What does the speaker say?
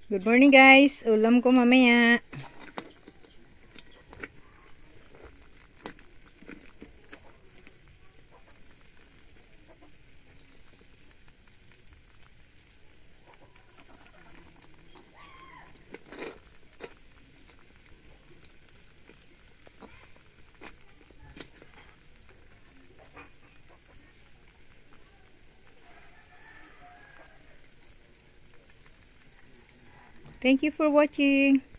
Good morning guys. Ulam ko mamaya. Thank you for watching.